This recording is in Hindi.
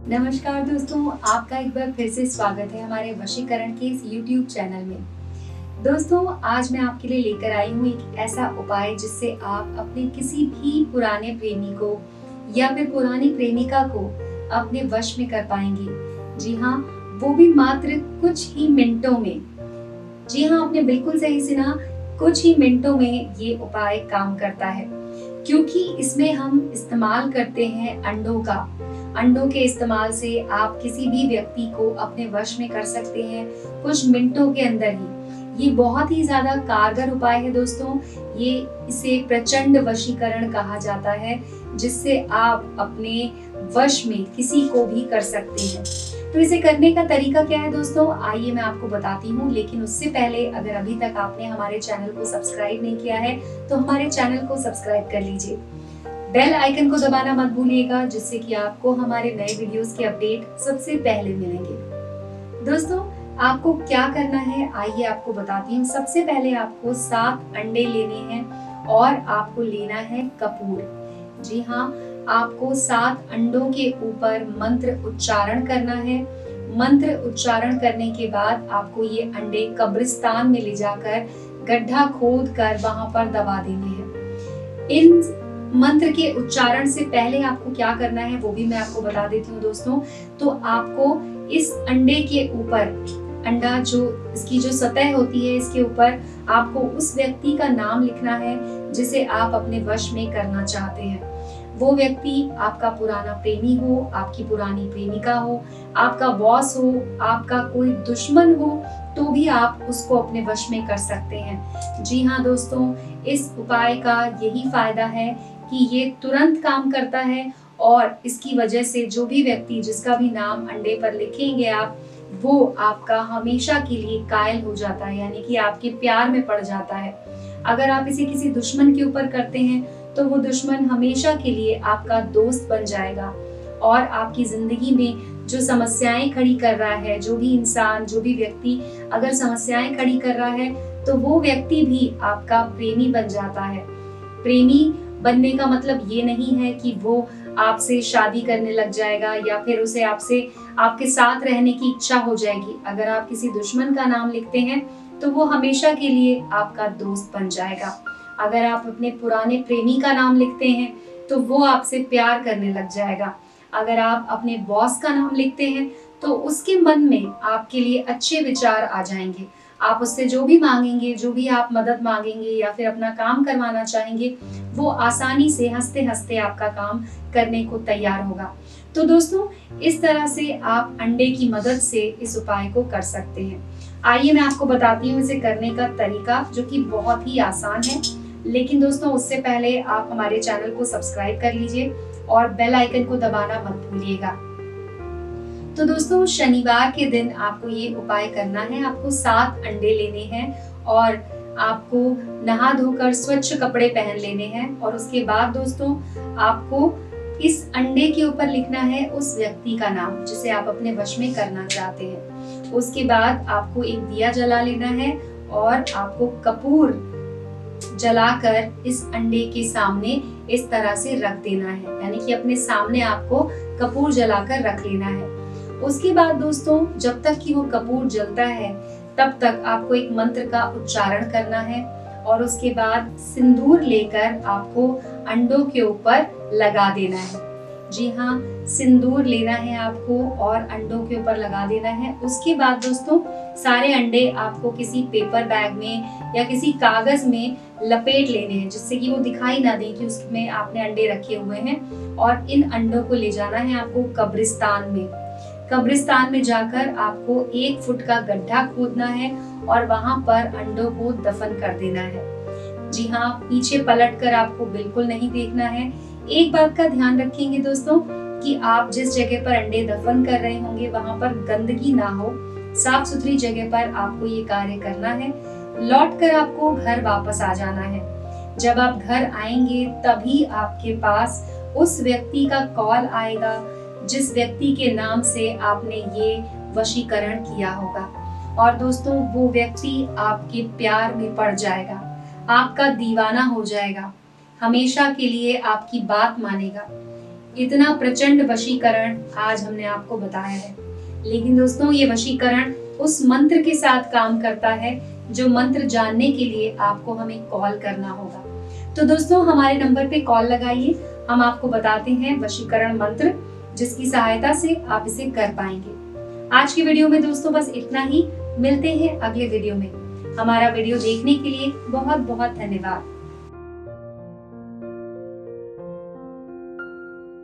नमस्कार दोस्तों, आपका एक बार फिर से स्वागत है हमारे वशीकरण के इस YouTube चैनल में। दोस्तों, आज मैं आपके लिए लेकर आई हूँ एक ऐसा उपाय जिससे आप अपने किसी भी पुराने प्रेमी को या फिर पुरानी प्रेमिका को अपने वश में कर पाएंगे। जी हाँ, वो भी मात्र कुछ ही मिनटों में। जी हाँ, आपने बिल्कुल सही सुना, कुछ ही मिनटों में ये उपाय काम करता है, क्योंकि इसमें हम इस्तेमाल करते हैं अंडों का। अंडों के इस्तेमाल से आप किसी भी व्यक्ति को अपने वश में कर सकते हैं कुछ मिनटों के अंदर ही। ये बहुत ही ज्यादा कारगर उपाय है दोस्तों। इसे प्रचंड वशीकरण कहा जाता है, जिससे आप अपने वश में किसी को भी कर सकते हैं। तो इसे करने का तरीका क्या है दोस्तों, आइए मैं आपको बताती हूँ। लेकिन उससे पहले अगर अभी तक आपने हमारे चैनल को सब्सक्राइब नहीं किया है तो हमारे चैनल को सब्सक्राइब कर लीजिए। बेल आइकन को दबाना मत भूलिएगा, जिससे कि आपको हमारे नए वीडियोस के अपडेट सबसे पहले मिलेंगे। दोस्तों, आपको क्या करना है आइए आपको बताती हूँ। सबसे पहले आपको 7 अंडे लेने हैं और आपको लेना है कपूर। जी हाँ, आपको 7 अंडों के ऊपर मंत्र उच्चारण करना है। मंत्र उच्चारण करने के बाद आपको ये अंडे कब्रिस्तान में ले जाकर गड्ढा खोद कर वहां पर दबा देने हैं। इन मंत्र के उच्चारण से पहले आपको क्या करना है वो भी मैं आपको बता देती हूँ दोस्तों। तो आपको इस अंडे के ऊपर, अंडा जो इसकी जो सतह होती है इसके ऊपर आपको उस व्यक्ति का नाम लिखना है जिसे आप अपने वश में करना चाहते हैं। वो व्यक्ति आपका पुराना प्रेमी हो, आपकी पुरानी प्रेमिका हो, आपका बॉस हो, आपका कोई दुश्मन हो, तो भी आप उसको अपने वश में कर सकते हैं। जी हाँ दोस्तों, इस उपाय का यही फायदा है कि ये तुरंत काम करता है और इसकी वजह से जो भी व्यक्ति जिसका भी नाम अंडे पर लिखेंगे आप, वो आपका हमेशा के लिए कायल हो जाता है, यानी कि आपके प्यार में पड़ जाता है। अगर आप इसे किसी दुश्मन के ऊपर करते हैं तो वो दुश्मन हमेशा के लिए आपका दोस्त बन जाएगा और आपकी जिंदगी में जो समस्याएं खड़ी कर रहा है, जो भी इंसान, जो भी व्यक्ति अगर समस्याएं खड़ी कर रहा है तो वो व्यक्ति भी आपका प्रेमी बन जाता है। प्रेमी बनने का मतलब ये नहीं है कि वो आपसे शादी करने लग जाएगा या फिर उसे आपके साथ रहने की इच्छा हो जाएगी। अगर आप किसी दुश्मन का नाम लिखते हैं तो वो हमेशा के लिए आपका दोस्त बन जाएगा। अगर आप अपने पुराने प्रेमी का नाम लिखते हैं तो वो आपसे प्यार करने लग जाएगा। अगर आप अपने बॉस का नाम लिखते हैं तो उसके मन में आपके लिए अच्छे विचार आ जाएंगे। आप उससे जो भी मांगेंगे, जो भी आप मदद मांगेंगे या फिर अपना काम करवाना चाहेंगे, वो आसानी से हंसते हंसते आपका काम करने को तैयार होगा। तो दोस्तों, इस तरह से आप अंडे की मदद से इस उपाय को कर सकते हैं। आइए मैं आपको बताती हूँ इसे करने का तरीका, जो कि बहुत ही आसान है। लेकिन दोस्तों, उससे पहले आप हमारे चैनल को सब्सक्राइब कर लीजिए और बेल आइकन को दबाना मत भूलिएगा। तो दोस्तों, शनिवार के दिन आपको ये उपाय करना है। आपको 7 अंडे लेने हैं और आपको नहा धोकर स्वच्छ कपड़े पहन लेने हैं और उसके बाद दोस्तों आपको इस अंडे के ऊपर लिखना है उस व्यक्ति का नाम जिसे आप अपने वश में करना चाहते हैं। उसके बाद आपको एक दिया जला लेना है और आपको कपूर जलाकर इस अंडे के सामने इस तरह से रख देना है, यानी कि अपने सामने आपको कपूर जलाकर रख लेना है। उसके बाद दोस्तों, जब तक कि वो कपूर जलता है तब तक आपको एक मंत्र का उच्चारण करना है और उसके बाद सिंदूर लेकर आपको अंडों के ऊपर लगा देना है। जी हाँ, सिंदूर लेना है आपको और अंडों के ऊपर लगा देना है। उसके बाद दोस्तों, सारे अंडे आपको किसी पेपर बैग में या किसी कागज में लपेट लेने हैं, जिससे कि वो दिखाई ना दे कि उसमें आपने अंडे रखे हुए हैं। और इन अंडों को ले जाना है आपको कब्रिस्तान में। कब्रिस्तान में जाकर आपको 1 फुट का गड्ढा खोदना है और वहां पर अंडों को दफन कर देना है। जी हाँ, पीछे पलटकर आपको बिल्कुल नहीं देखना है। एक बात का ध्यान रखेंगे दोस्तों कि आप जिस जगह पर अंडे दफन कर रहे होंगे वहां पर गंदगी ना हो। साफ सुथरी जगह पर आपको ये कार्य करना है। लौटकर आपको घर वापस आ जाना है। जब आप घर आएंगे तभी आपके पास उस व्यक्ति का कॉल आएगा जिस व्यक्ति के नाम से आपने ये वशीकरण किया होगा। और दोस्तों, वो व्यक्ति आपके प्यार में पड़ जाएगा, आपका दीवाना हो जाएगा, हमेशा के लिए आपकी बात मानेगा। इतना प्रचंड वशीकरण आज हमने आपको बताया है। लेकिन दोस्तों, ये वशीकरण उस मंत्र के साथ काम करता है जो मंत्र जानने के लिए आपको हमें कॉल करना होगा। तो दोस्तों, हमारे नंबर पे कॉल लगाइए, हम आपको बताते हैं वशीकरण मंत्र, जिसकी सहायता से आप इसे कर पाएंगे। आज की वीडियो में दोस्तों बस इतना ही। मिलते हैं अगले वीडियो में। हमारा वीडियो देखने के लिए बहुत बहुत धन्यवाद।